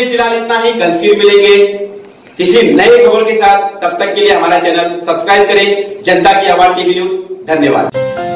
लिए फिलहाल इतना ही, कल फिर मिलेंगे किसी नए खबर के साथ। तब तक के लिए हमारा चैनल सब्सक्राइब करें। जनता की आवाज टीवी न्यूज। धन्यवाद।